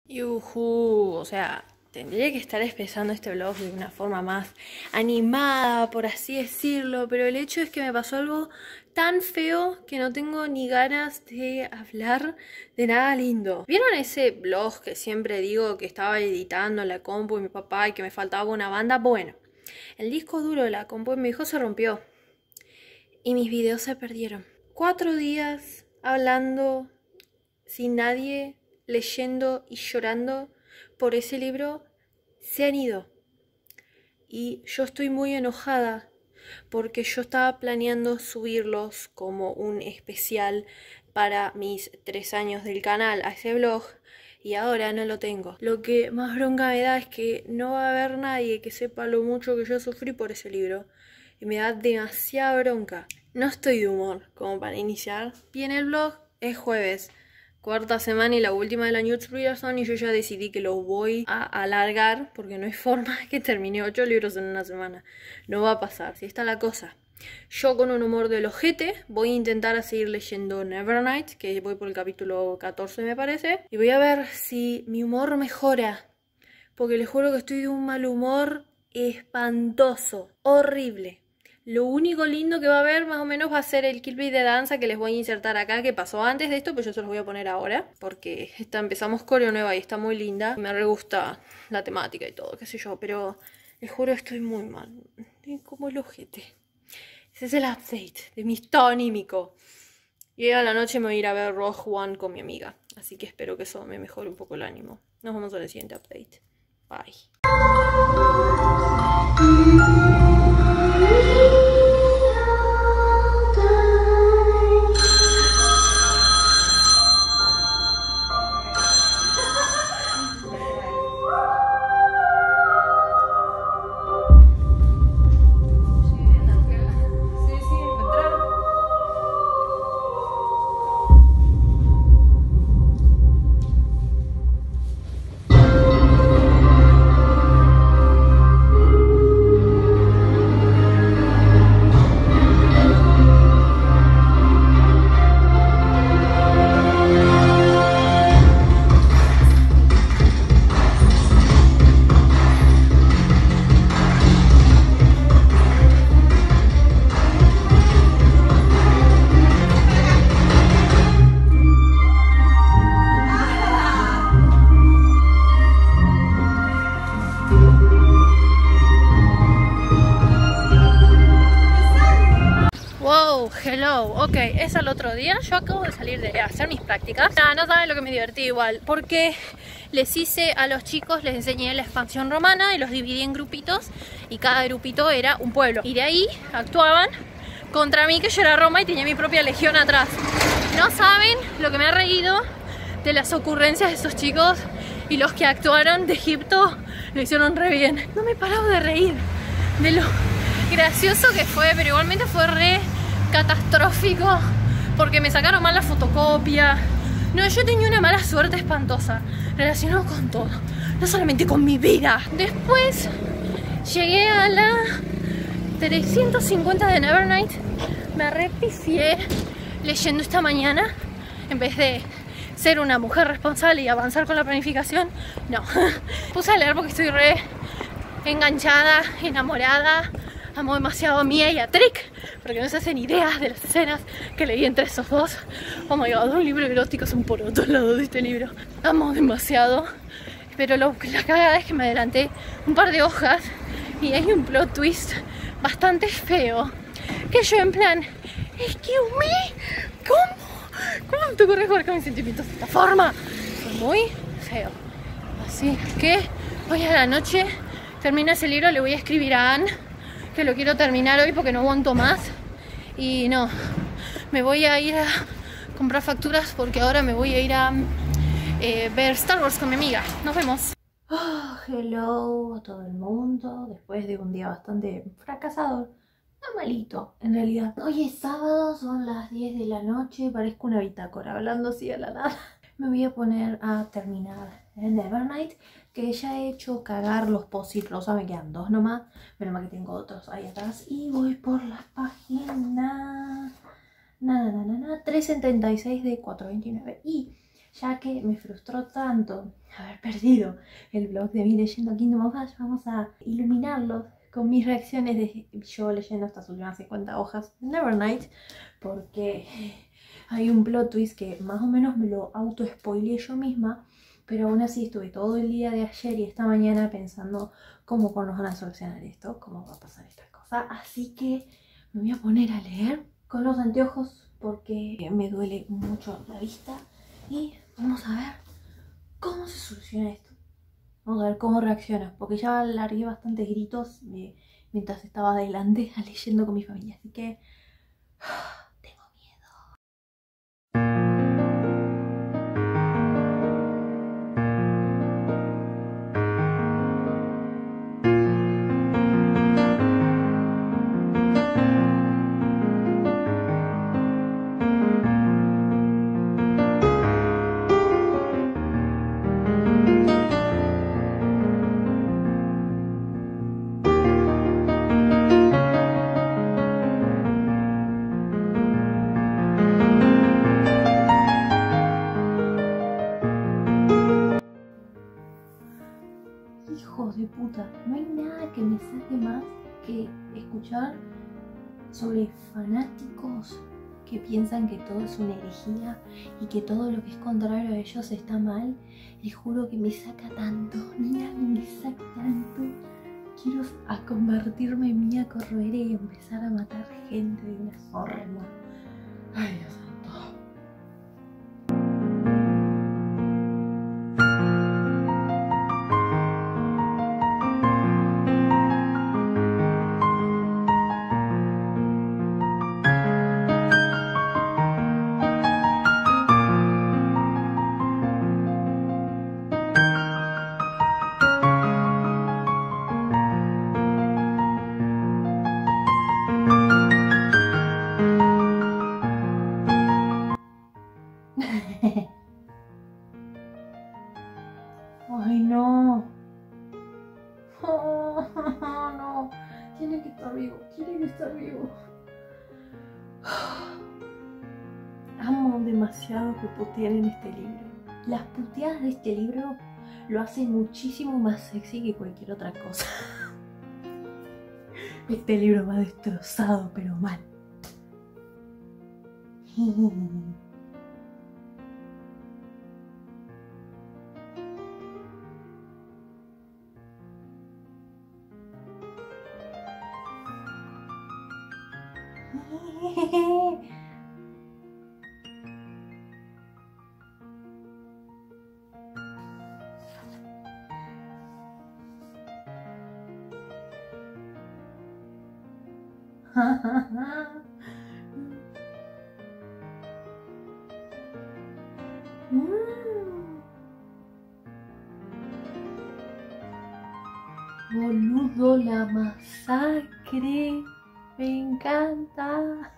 Yujú, o sea, tendría que estar empezando este vlog de una forma más animada, por así decirlo, pero el hecho es que me pasó algo tan feo que no tengo ni ganas de hablar de nada lindo. ¿Vieron ese vlog que siempre digo que estaba editando en la compu de mi papá y que me faltaba una banda? Bueno, el disco duro de la compu de mi hijo se rompió y mis videos se perdieron. 4 días hablando sin nadie, leyendo y llorando por ese libro, se han ido. Y yo estoy muy enojada porque yo estaba planeando subirlos como un especial para mis 3 años del canal a ese blog y ahora no lo tengo. Lo que más bronca me da es que no va a haber nadie que sepa lo mucho que yo sufrí por ese libro y me da demasiada bronca. No estoy de humor como para iniciar bien el blog. Es jueves, cuarta semana y la última de la Newsreaderson, y yo ya decidí que lo voy a alargar porque no hay forma que termine 8 libros en una semana. No va a pasar, si está la cosa. Yo con un humor del ojete voy a intentar seguir leyendo Nevernight, que voy por el capítulo 14 me parece, y voy a ver si mi humor mejora, porque les juro que estoy de un mal humor espantoso, horrible. Lo único lindo que va a haber más o menos va a ser el clip de danza que les voy a insertar acá, que pasó antes de esto, pero yo se los voy a poner ahora, porque empezamos coreo nueva y está muy linda. Me re gusta la temática y todo, qué sé yo, pero les juro estoy muy mal. Estoy como el ojete. Ese es el update de mi estado anímico. Y a la noche me voy a ir a ver Rogue One con mi amiga, así que espero que eso me mejore un poco el ánimo. Nos vemos en el siguiente update. Bye. Wow, hello, ok, es el otro día. Yo acabo de salir de hacer mis prácticas. No saben lo que me divertí igual, porque les hice a los chicos, les enseñé la expansión romana y los dividí en grupitos, y cada grupito era un pueblo, y de ahí actuaban contra mí, que yo era Roma y tenía mi propia legión atrás. No saben lo que me ha reído de las ocurrencias de esos chicos, y los que actuaron de Egipto lo hicieron re bien. No me he parado de reír de lo gracioso que fue, pero igualmente fue re catastrófico porque me sacaron mal la fotocopia. No, yo tenía una mala suerte espantosa relacionado con todo, no solamente con mi vida. Después llegué a la 350 de Nevernight, me repifié leyendo esta mañana. En vez de ser una mujer responsable y avanzar con la planificación, no, puse a leer porque estoy re enganchada, enamorada. Amo demasiado a Mia y a Trick, porque no se hacen ideas de las escenas que leí entre esos dos. Oh my god, un libro erótico es un poroto al lado de este libro. Amo demasiado, pero la cagada es que me adelanté un par de hojas y hay un plot twist bastante feo, que yo en plan, excuse me, ¿cómo te ocurre jugar con mis sentimientos de esta forma? Fue muy feo. Así que hoy a la noche termina ese libro, le voy a escribir a Anne que lo quiero terminar hoy porque no aguanto más. Y no, me voy a ir a comprar facturas porque ahora me voy a ir a ver Star Wars con mi amiga. Nos vemos. Oh, hello a todo el mundo, después de un día bastante fracasador. No malito, en realidad. Hoy es sábado, son las 10 de la noche, parezco una bitácora hablando así a la nada. Me voy a poner a terminar el Nevernight, que ya he hecho cagar los post-it rosa, me quedan 2 nomás, menos mal que tengo otros ahí atrás, y voy por la página 376 de 429, y ya que me frustró tanto haber perdido el blog de mí leyendo Kingdom of Ash, vamos a iluminarlo con mis reacciones de yo leyendo estas últimas 50 hojas de Nevernight, porque hay un plot twist que más o menos me lo auto-spoileé yo misma, pero aún así estuve todo el día de ayer y esta mañana pensando cómo nos van a solucionar esto, cómo va a pasar esta cosa, así que me voy a poner a leer con los anteojos porque me duele mucho la vista y vamos a ver cómo se soluciona esto. Vamos a ver cómo reacciona, porque ya largué bastantes gritos mientras estaba adelante leyendo con mi familia, así que tengo miedo. Hijos de puta, no hay nada que me saque más que escuchar sobre fanáticos que piensan que todo es una herejía y que todo lo que es contrario a ellos está mal. Les juro que me saca tanto, mira, me saca tanto. Quiero convertirme en Mia Corroere y empezar a matar gente de una forma. Ay, Dios santo. Ay, no. Oh, no. Tiene que estar vivo. Tiene que estar vivo. Amo demasiado que puteen en este libro. Las puteadas de este libro lo hacen muchísimo más sexy que cualquier otra cosa. Este libro me ha destrozado, pero mal. Boludo, la masacre. Me encanta.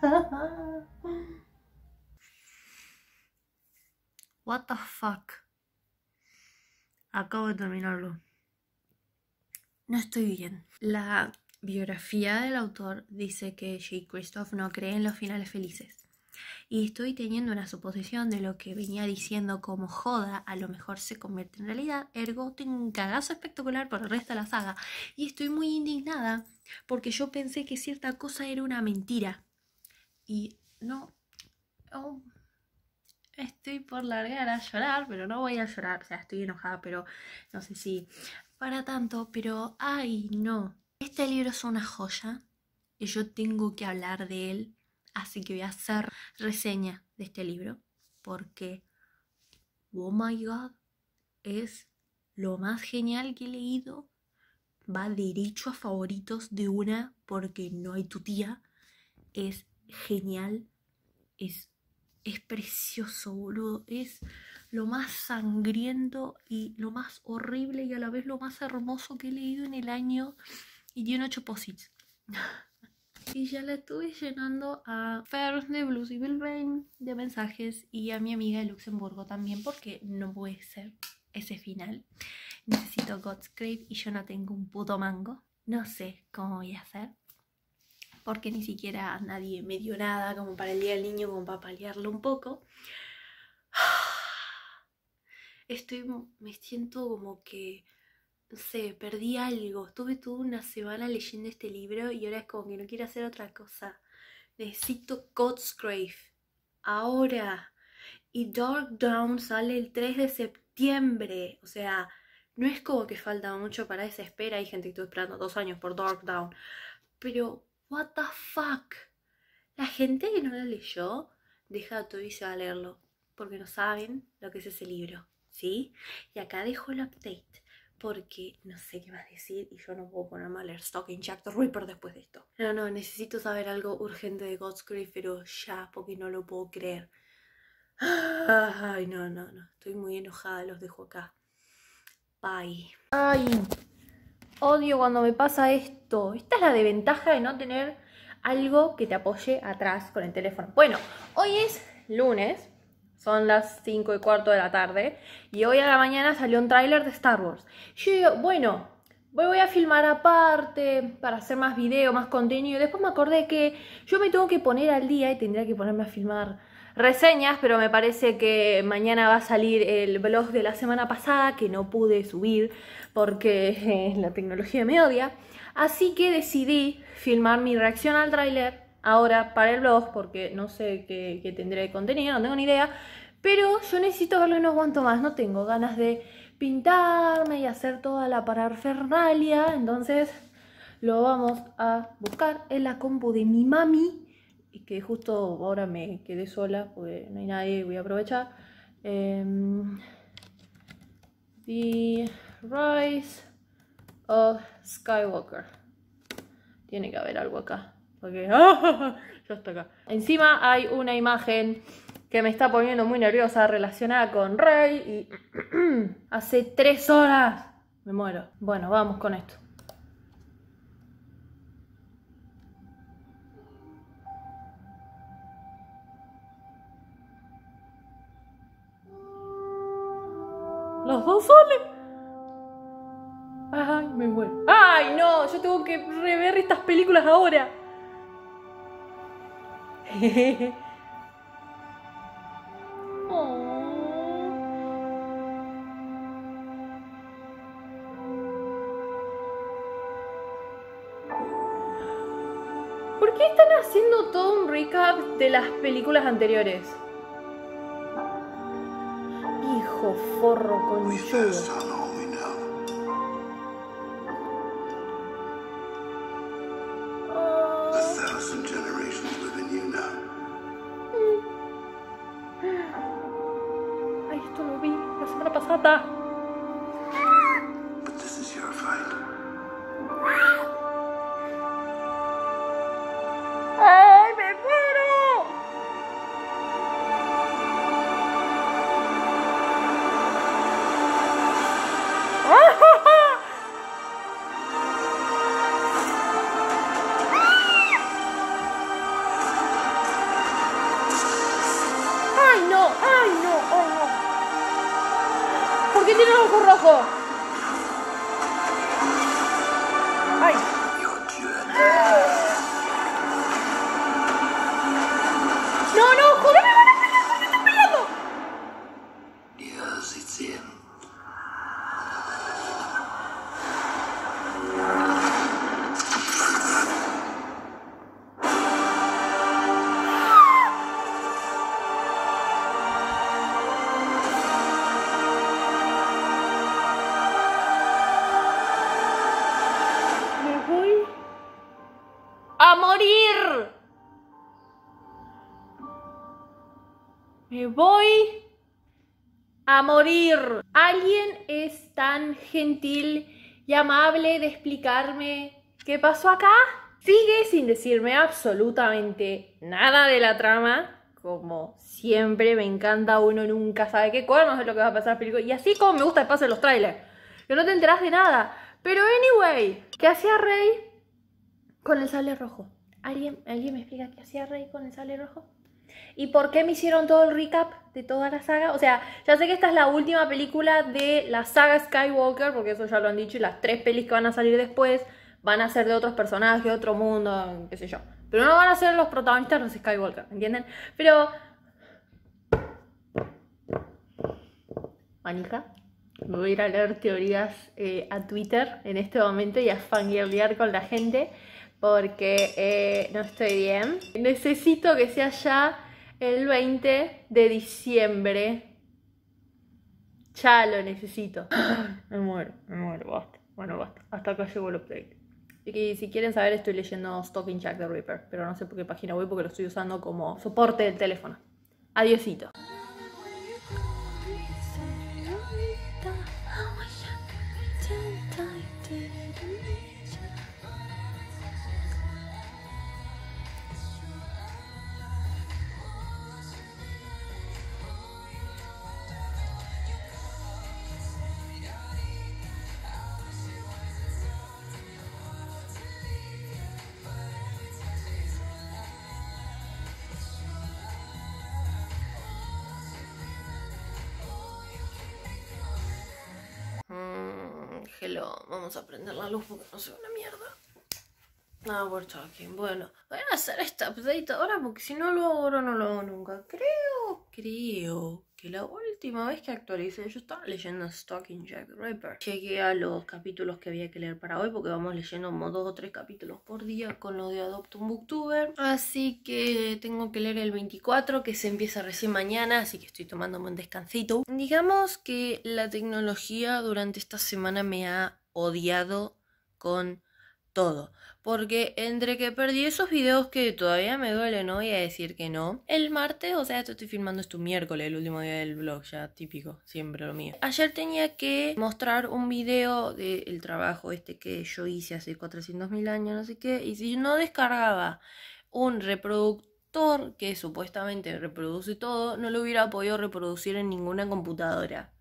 What the fuck. Acabo de terminarlo. No estoy bien. La biografía del autor dice que J. Christoph no cree en los finales felices. Y estoy teniendo una suposición de lo que venía diciendo como joda, a lo mejor se convierte en realidad, ergo tengo un cagazo espectacular por el resto de la saga. Y estoy muy indignada porque yo pensé que cierta cosa era una mentira. Y no... Oh, estoy por largar a llorar, pero no voy a llorar. O sea, estoy enojada, pero no sé si para tanto. Pero, ay, no. Este libro es una joya y yo tengo que hablar de él. Así que voy a hacer reseña de este libro porque, oh my god, es lo más genial que he leído. Va derecho a favoritos de una porque no hay tu tía. Es genial, es precioso, boludo. Es lo más sangriento y lo más horrible y a la vez lo más hermoso que he leído en el año. Y tiene 8 posits. Y ya la estuve llenando a Fer de Blues Evil Brain de mensajes y a mi amiga de Luxemburgo también, porque no puede ser ese final. Necesito Godsgrave y yo no tengo un puto mango. No sé cómo voy a hacer, porque ni siquiera nadie me dio nada como para el día del niño, como para paliarlo un poco. me siento como que, no sé, perdí algo. Estuve toda una semana leyendo este libro y ahora es como que no quiero hacer otra cosa. Necesito God's ahora. Y Dark Dawn sale el 3 de septiembre. O sea, no es como que falta mucho para esa espera. Hay gente que estuvo esperando 2 años por Dark Dawn. Pero, what the fuck. La gente que no lo leyó, deja todo y se va a leerlo. Porque no saben lo que es ese libro. ¿Sí? Y acá dejo el update. Porque no sé qué más decir y yo no puedo ponerme a leer Stalking Jack the Ripper después de esto. No, necesito saber algo urgente de Godsgrave, pero ya, porque no lo puedo creer. Ay, no. Estoy muy enojada, los dejo acá. Bye. Ay, odio cuando me pasa esto. Esta es la desventaja de no tener algo que te apoye atrás con el teléfono. Bueno, hoy es lunes. Son las 5:15 de la tarde. Y hoy a la mañana salió un tráiler de Star Wars. Yo digo, bueno, voy a filmar aparte para hacer más video, más contenido. Y después me acordé que yo me tengo que poner al día y tendría que ponerme a filmar reseñas. Pero me parece que mañana va a salir el vlog de la semana pasada que no pude subir porque la tecnología me odia. Así que decidí filmar mi reacción al tráiler ahora para el vlog, porque no sé qué tendré de contenido, no tengo ni idea. Pero yo necesito verlo y no aguanto más. No tengo ganas de pintarme y hacer toda la parafernalia. Entonces lo vamos a buscar en la compu de mi mami. Y que justo ahora me quedé sola porque no hay nadie y voy a aprovechar. The Rise of Skywalker. Tiene que haber algo acá. Porque ya está acá. Encima hay una imagen que me está poniendo muy nerviosa relacionada con Rey. Y hace 3 horas me muero. Bueno, vamos con esto. Los dos soles. Ay, me muero. Ay, no, yo tengo que rever estas películas ahora. ¿Por qué están haciendo todo un recap de las películas anteriores? Hijo forro conchudo. Ay, esto lo vi la semana pasada. ¡Ay, me muero! ¡Ay, no! ¡Ay, no! ¡Oh, no! ¿Por qué tiene el ojo rojo? ¡Ay! ¡No, no! ¡Joder, me van a pelear! ¿Por qué están peleando? Me voy a morir. Me voy a morir. ¿Alguien es tan gentil y amable de explicarme qué pasó acá? Sigue sin decirme absolutamente nada de la trama. Como siempre, me encanta, uno nunca sabe qué cuernos es lo que va a pasar en la película. Y así como me gusta el paso de los trailers, que no te enterás de nada. Pero anyway, ¿qué hacía Rey con el sable rojo? ¿Alguien me explica qué hacía Rey con el sable rojo? ¿Y por qué me hicieron todo el recap de toda la saga? O sea, ya sé que esta es la última película de la saga Skywalker, porque eso ya lo han dicho, y las 3 pelis que van a salir después van a ser de otros personajes, de otro mundo, qué sé yo. Pero no van a ser los protagonistas los Skywalker, ¿entienden? Pero manija. Me voy a ir a leer teorías a Twitter en este momento y a fangirlear con la gente porque no estoy bien. Necesito que sea ya el 20 de diciembre. Ya lo necesito. Me muero, basta. Bueno, basta. Hasta acá llegó el update. Y si quieren saber, estoy leyendo Stalking Jack the Ripper, pero no sé por qué página voy porque lo estoy usando como soporte del teléfono. Adiosito. Hello, vamos a prender la luz porque no se ve una mierda. No, we're talking. Bueno, voy a hacer esta update ahora porque si no lo hago ahora no lo hago nunca. Creo que la última vez que actualicé yo estaba leyendo Stalking Jack the Ripper. Llegué a los capítulos que había que leer para hoy porque vamos leyendo como 2 o 3 capítulos por día con lo de Adopt un Booktuber. Así que tengo que leer el 24 que se empieza recién mañana, así que estoy tomándome un descansito. Digamos que la tecnología durante esta semana me ha odiado con todo. Porque entre que perdí esos videos que todavía me duele, no voy a decir que no. El martes, o sea, estoy filmando esto miércoles, el último día del vlog, ya típico, siempre lo mío. Ayer tenía que mostrar un video del trabajo que yo hice hace 400.000 años, no sé qué. Y si no descargaba un reproductor que supuestamente reproduce todo, no lo hubiera podido reproducir en ninguna computadora.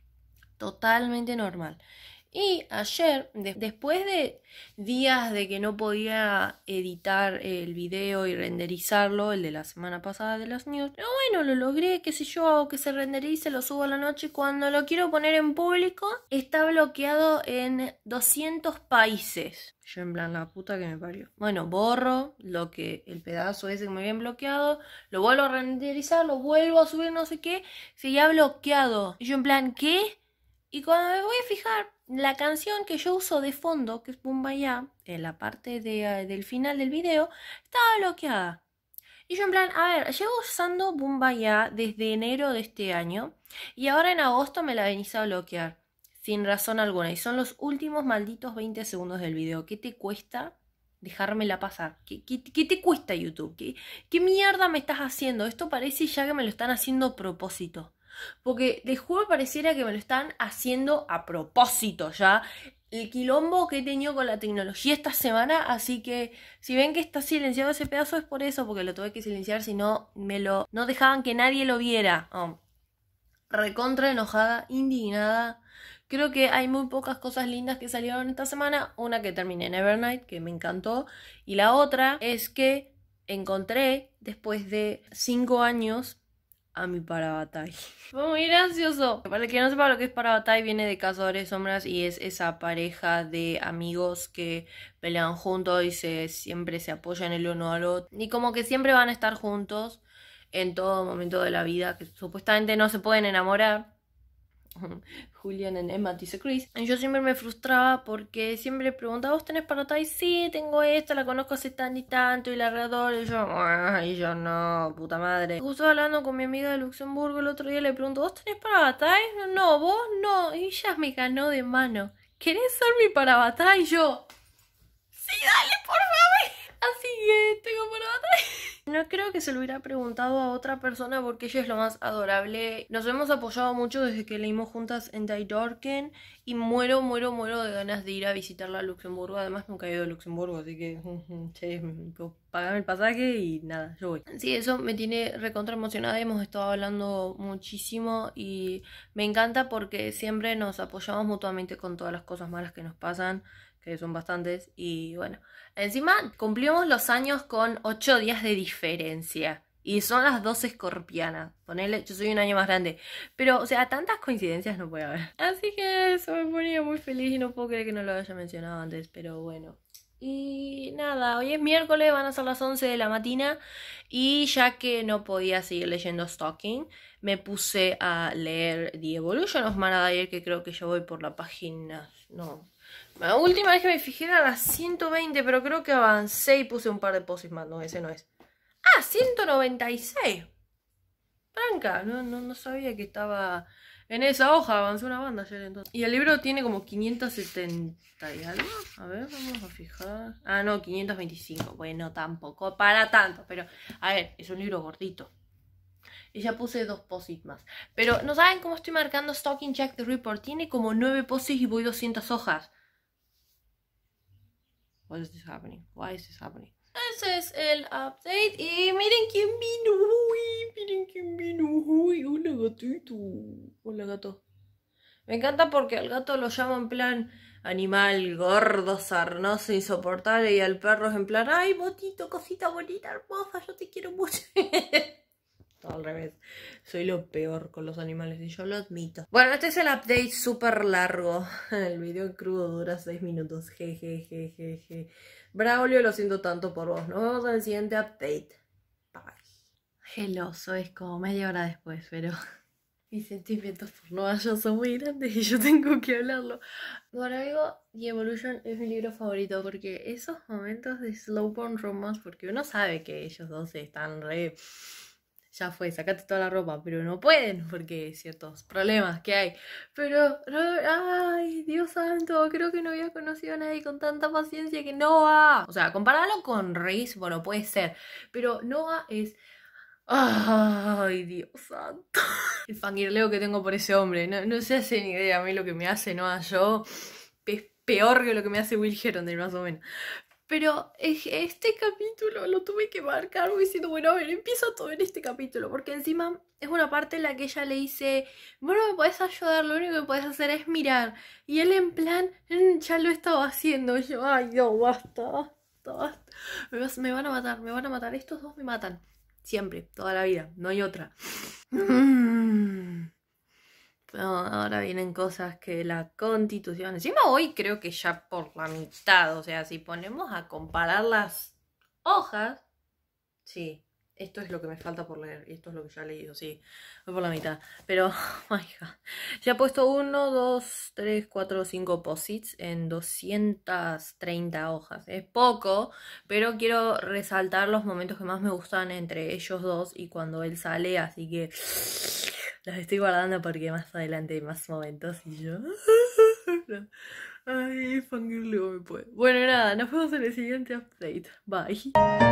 Totalmente normal. Y ayer, después de días de que no podía editar el video y renderizarlo, el de la semana pasada de las news, pero bueno, lo logré, qué sé yo, hago que se renderice, lo subo a la noche. Cuando lo quiero poner en público, está bloqueado en 200 países. Yo en plan, la puta que me parió. Bueno, borro el pedazo ese que me habían bloqueado, lo vuelvo a renderizar, lo vuelvo a subir, no sé qué, seguía bloqueado. Y yo en plan, ¿qué? Y cuando me voy a fijar, la canción que yo uso de fondo, que es Bumbaya, en la parte del final del video, estaba bloqueada. Y yo en plan, a ver, llevo usando Bumbaya desde enero de este año y ahora en agosto me la venís a bloquear, sin razón alguna. Y son los últimos malditos 20 segundos del video. ¿Qué te cuesta dejármela pasar? ¿Qué te cuesta YouTube? ¿Qué mierda me estás haciendo? Esto parece ya que me lo están haciendo a propósito. Porque les juro pareciera que me lo están haciendo a propósito ya. El quilombo que he tenido con la tecnología esta semana. Así que si ven que está silenciado ese pedazo es por eso. Porque lo tuve que silenciar, si no no dejaban que nadie lo viera. Recontra enojada, indignada. Creo que hay muy pocas cosas lindas que salieron esta semana. Una que terminé en Evernight, que me encantó. Y la otra es que encontré, después de 5 años, a mi Parabatai. Fue muy gracioso. Para el que no sepa lo que es Parabatai, viene de Cazadores de Sombras y es esa pareja de amigos que pelean juntos y siempre se apoyan el uno al otro. Y como que siempre van a estar juntos en todo momento de la vida, que supuestamente no se pueden enamorar. Julian and Emma, dice Chris. Y yo siempre me frustraba porque siempre preguntaba, ¿vos tenés Parabatai? Sí, tengo esta, la conozco hace tanto y tanto y la readoro. Y yo no, puta madre. Justo hablando con mi amiga de Luxemburgo el otro día, le pregunto, ¿vos tenés Parabatai? No, vos no. Y ella me ganó de mano. ¿Querés ser mi Parabatai? Y yo, sí, dale, por favor. Así que tengo Parabatai. No creo que se lo hubiera preguntado a otra persona porque ella es lo más adorable. Nos hemos apoyado mucho desde que leímos juntas en Die Dorken y muero de ganas de ir a visitarla a Luxemburgo. Además nunca he ido a Luxemburgo, así que che, pagame el pasaje y nada, yo voy. Sí, eso me tiene recontra emocionada. Hemos estado hablando muchísimo y me encanta porque siempre nos apoyamos mutuamente con todas las cosas malas que nos pasan, que son bastantes. Y bueno, encima cumplimos los años con 8 días de diferencia. Y son las 12 escorpianas. Ponele, yo soy un año más grande. Pero, o sea, tantas coincidencias no puede haber. Así que eso me ponía muy feliz y no puedo creer que no lo haya mencionado antes. Pero bueno, Y nada, hoy es miércoles, van a ser las 11 de la mañana. Y ya que no podía seguir leyendo Stalking, me puse a leer The Evolution of Mara Dyer, que creo que ya voy por la página... No. La última vez que me fijé era las 120, pero creo que avancé y puse un par de posts más. No, ese no es. ¡Ah! 196. Franca, no sabía que estaba en esa hoja, avanzó una banda ayer entonces. Y el libro tiene como 570 y algo. A ver, vamos a fijar. Ah, no, 525. Bueno, tampoco para tanto, pero a ver, es un libro gordito. Y ya puse 2 posts más. Pero no saben cómo estoy marcando Stalking Jack the Ripper. Tiene como 9 posts y voy 200 hojas. What is this happening? Why is this happening? Ese es el update. Y miren quién vino. Uy, miren quién vino. Uy, hola gatito. Hola gato. Me encanta porque al gato lo llamo en plan animal gordo, sarnoso, insoportable. Y al perro es en plan, ay, botito, cosita bonita, hermosa, yo te quiero mucho. Todo al revés. Soy lo peor con los animales y yo lo admito. Bueno, este es el update súper largo. El video en crudo dura 6 minutos. Jejejejeje. Braulio, lo siento tanto por vos. Nos vemos en el siguiente update. Bye. Geloso, es como media hora después, pero mis sentimientos por Noah yo son muy grandes y yo tengo que hablarlo. Por algo, The Evolution es mi libro favorito porque esos momentos de slow burn romance, porque uno sabe que ellos dos están re... Ya fue, sacate toda la ropa, pero no pueden porque ciertos problemas que hay. Pero, ay, Dios santo, creo que no había conocido a nadie con tanta paciencia que Noah. O sea, compararlo con Reese, bueno, puede ser, pero Noah es... Ay, Dios santo. El fangirleo que tengo por ese hombre, no se hace ni idea. A mí lo que me hace Noah yo es peor que lo que me hace Will Herondale, más o menos. Pero este capítulo lo tuve que marcar diciendo, bueno, a ver, empieza todo en este capítulo. Porque encima es una parte en la que ella le dice, bueno, me podés ayudar, lo único que podés hacer es mirar. Y él en plan, ya lo estaba haciendo. Y yo, ay, no, basta. Me van a matar. Estos dos me matan. Siempre, toda la vida, no hay otra. No, ahora vienen cosas que la Constitución... Encima hoy creo que ya por la mitad. O sea, si ponemos a comparar las hojas... Sí, esto es lo que me falta por leer. Y esto es lo que ya he leído, sí. Voy por la mitad. Pero, oh my God. Ya he puesto 1, 2, 3, 4, 5 posits en 230 hojas. Es poco, pero quiero resaltar los momentos que más me gustan entre ellos dos y cuando él sale. Así que... las estoy guardando porque más adelante hay más momentos y yo... Ay, fangirleo me puede. Bueno, nada, nos vemos en el siguiente update. Bye.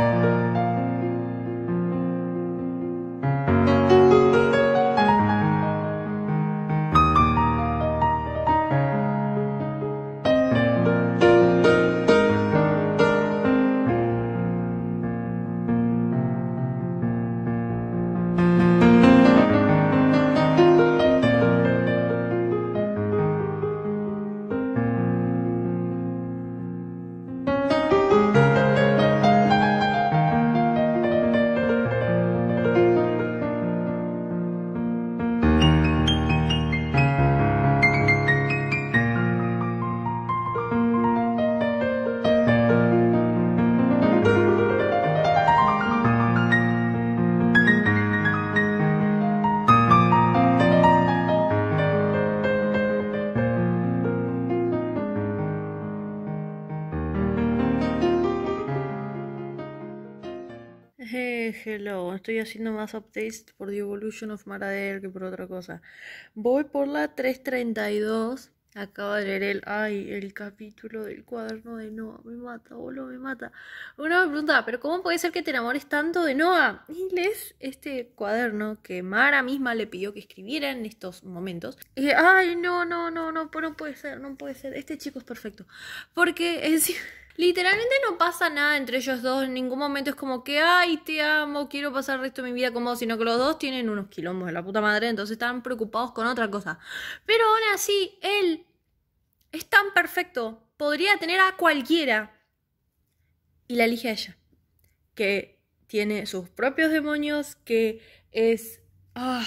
Hello, estoy haciendo más updates por The Evolution of Mara Dyer que por otra cosa. Voy por la 332. Acabo de leer el capítulo del cuaderno de Noah. Me mata, boludo, me mata. Uno me pregunta, ¿pero cómo puede ser que te enamores tanto de Noah? Y lees este cuaderno que Mara misma le pidió que escribiera en estos momentos. Y no puede ser, no puede ser. Este chico es perfecto. Porque encima... literalmente no pasa nada entre ellos dos. En ningún momento es como que, ay, te amo, quiero pasar el resto de mi vida con vos. Sino que los dos tienen unos quilombos de la puta madre. Entonces están preocupados con otra cosa. Pero aún así, él es tan perfecto. Podría tener a cualquiera. Y la elige a ella. Que tiene sus propios demonios. Que es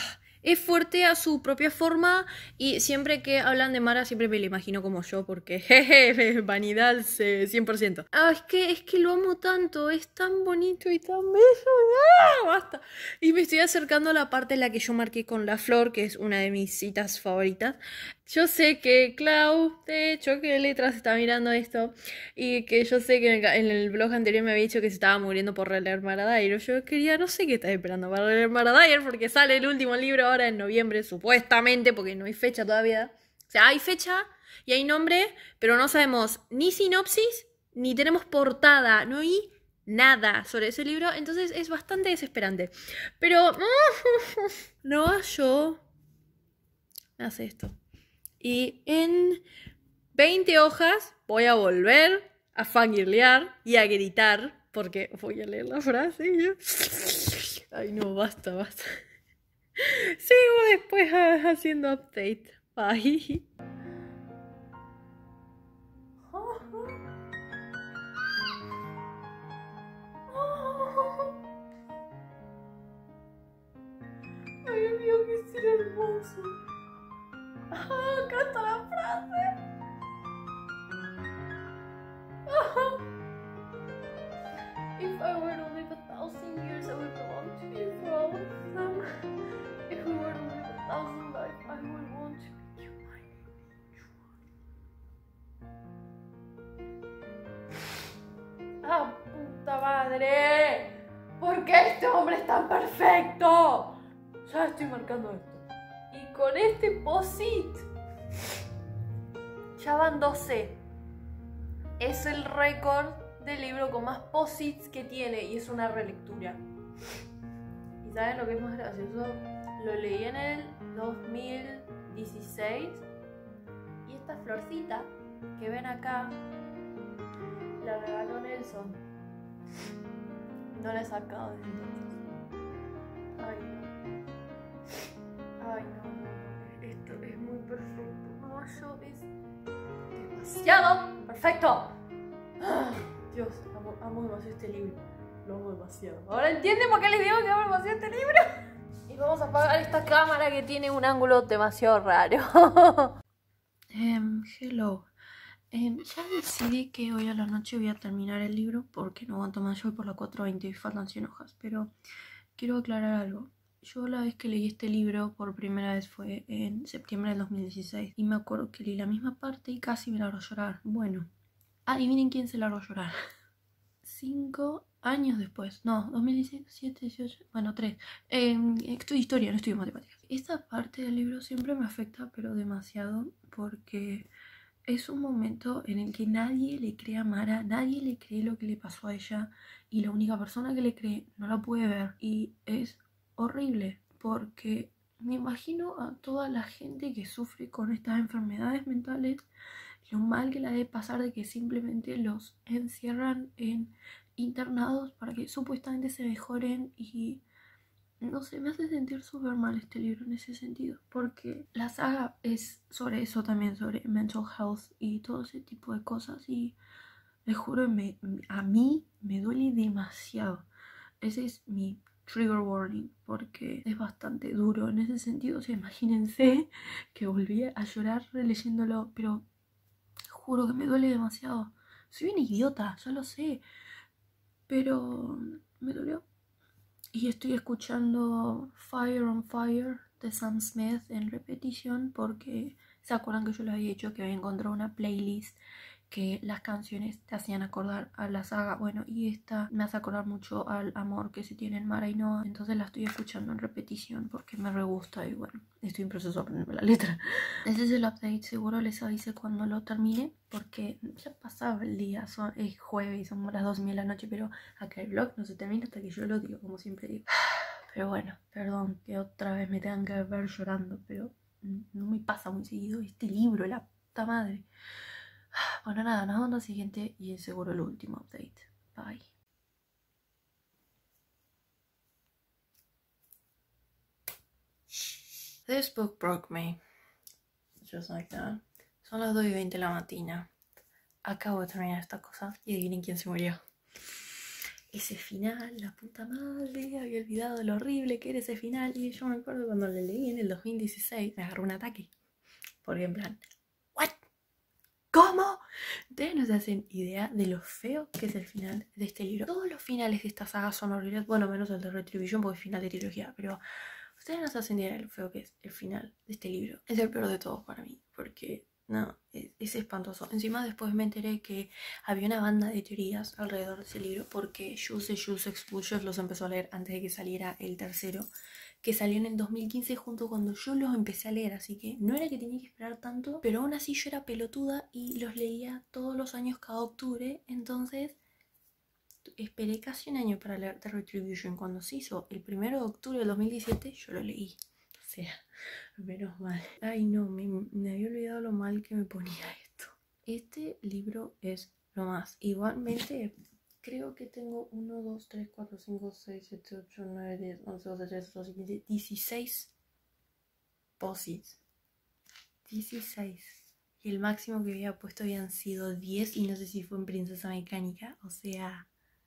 es fuerte a su propia forma y siempre que hablan de Mara siempre me lo imagino como yo porque jeje, vanidad 100%. Ah, es que lo amo tanto, es tan bonito y tan bello. ¡Ah! Basta. Y me estoy acercando a la parte en la que yo marqué con la flor, que es una de mis citas favoritas. Yo sé que Clau, de hecho, que letras está mirando esto y que yo sé que en el blog anterior me había dicho que se estaba muriendo por releer Mara Dyer. Yo quería, no sé qué estás esperando para leer Mara Dyer porque sale el último libro ahora en noviembre, supuestamente, porque no hay fecha todavía. O sea, hay fecha y hay nombre, pero no sabemos ni sinopsis, ni tenemos portada, no hay nada sobre ese libro, entonces es bastante desesperante. Pero no, yo me hace esto. Y en 20 hojas voy a volver a fangirlear y a gritar, porque voy a leer la frase y yo... Ay, no, basta, basta. Sigo después haciendo update. Bye. Ay, Dios mío, que será hermoso. Acá está la frase. If I were to live 1,000 years, I would belong to you for all of them. If we were to live 1,000 lives, I would want to make you mine. ¡Ah, puta madre! ¿Por qué este hombre es tan perfecto? Ya estoy marcando esto. Y con este post-it ya van 12. Es el récord del libro con más post-its que tiene y es una relectura. ¿Y saben lo que es más gracioso? Lo leí en el 2016 y esta florcita que ven acá la regaló Nelson. No la he sacado desde entonces. Ay, no. Ay, no. Esto es muy perfecto. No, yo es demasiado perfecto. Dios, amo demasiado este libro. Lo amo demasiado. Ahora entienden por qué les digo que amo demasiado este libro. Y vamos a apagar esta cámara que tiene un ángulo demasiado raro. Hello. Ya decidí que hoy a la noche voy a terminar el libro porque no aguanto más. Yo voy por la 4:20 y faltan 100 hojas. Pero quiero aclarar algo. Yo la vez que leí este libro por primera vez fue en septiembre del 2016. Y me acuerdo que leí la misma parte y casi me largo a llorar. Bueno, adivinen quién se largó a llorar. 5 años después. No, 2017, 18, bueno, 3. Estudio historia, no estudio matemáticas. Esta parte del libro siempre me afecta, pero demasiado, porque es un momento en el que nadie le cree a Mara, nadie le cree lo que le pasó a ella, y la única persona que le cree no la puede ver. Y es horrible, porque me imagino a toda la gente que sufre con estas enfermedades mentales, lo mal que la debe pasar de que simplemente los encierran en internados para que supuestamente se mejoren. Y no sé, me hace sentir súper mal este libro en ese sentido, porque la saga es sobre eso también, sobre mental health y todo ese tipo de cosas, y les juro, a mí me duele demasiado. Ese es mi trigger warning, porque es bastante duro en ese sentido. O sea, imagínense que volví a llorar releyéndolo, pero juro que me duele demasiado. Soy una idiota, ya lo sé, pero me dolió. Y estoy escuchando Fire on Fire de Sam Smith en repetición porque se acuerdan que yo les había dicho que había encontrado una playlist que las canciones te hacían acordar a la saga. Bueno, y esta me hace acordar mucho al amor que se tiene en Mara y Noah. Entonces la estoy escuchando en repetición porque me re gusta y bueno, estoy en proceso de aprenderme la letra. Ese es el update, seguro les avise cuando lo termine porque ya pasaba el día, es jueves y son las 2:30 de la noche, pero acá el vlog no se termina hasta que yo lo digo, como siempre digo. Pero bueno, perdón que otra vez me tengan que ver llorando, pero no me pasa muy seguido este libro, la puta madre. Bueno, nada, nos vemos en la siguiente y es seguro el último update. Bye. This book broke me. Just like that. Son las 2:20 de la mañana. Acabo de terminar esta cosa y adivinen quién se murió. ese final, la puta madre, había olvidado lo horrible que era ese final. Y yo me acuerdo cuando lo leí en el 2016, me agarró un ataque. Porque en plan, ¿what? ¿Cómo? Ustedes no se hacen idea de lo feo que es el final de este libro. Todos los finales de esta saga son horribles, bueno, menos el de Retribution porque es final de trilogía, pero ustedes no se hacen idea de lo feo que es el final de este libro. Es el peor de todos para mí, porque no, es espantoso. Encima después me enteré que había una banda de teorías alrededor de ese libro porque Jules Expulsions los empezó a leer antes de que saliera el tercero, que salió en el 2015 junto cuando yo los empecé a leer, así que no era que tenía que esperar tanto, pero aún así yo era pelotuda y los leía todos los años cada octubre, entonces esperé casi un año para leer The Retribution. Cuando se hizo el 1 de octubre del 2017 yo lo leí, o sea, menos mal. Ay no, me había olvidado lo mal que me ponía esto. Este libro es lo más. Igualmente creo que tengo 1, 2, 3, 4, 5, 6, 7, 8, 9, 10, 11, 12, 13, 14, 15, 16 posits. 16. Y el máximo que había puesto habían sido 10 y no sé si fue en Princesa Mecánica. O sea...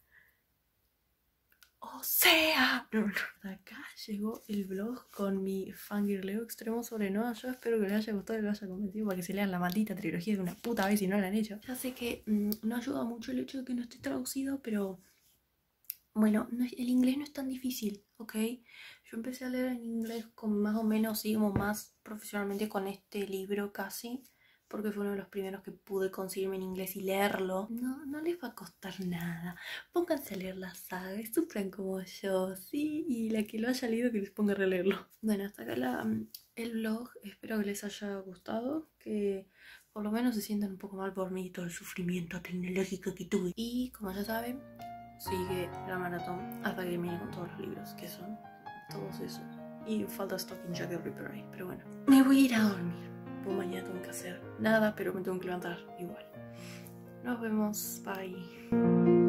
Acá llegó el vlog con mi fangirleo extremo sobre Noah. Yo espero que les haya gustado y les haya convencido para que se lean la maldita trilogía de una puta vez si no la han hecho. Ya sé que no ayuda mucho el hecho de que no esté traducido, pero bueno, el inglés no es tan difícil, ¿ok? Yo empecé a leer en inglés con más o menos, sí, como más profesionalmente con este libro casi, porque fue uno de los primeros que pude conseguirme en inglés y leerlo. No les va a costar nada. Pónganse a leer la saga y sufran como yo, ¿sí? Y la que lo haya leído que les ponga a releerlo. Bueno, hasta acá el vlog. Espero que les haya gustado, que por lo menos se sientan un poco mal por mí y todo el sufrimiento tecnológico que tuve. Y como ya saben, sigue la maratón hasta que termine con todos los libros, que son todos esos. Y falta Stalking Jack the Ripper ahí, pero bueno. Me voy a ir a dormir. Pues mañana tengo que hacer nada, pero me tengo que levantar igual. Nos vemos, bye.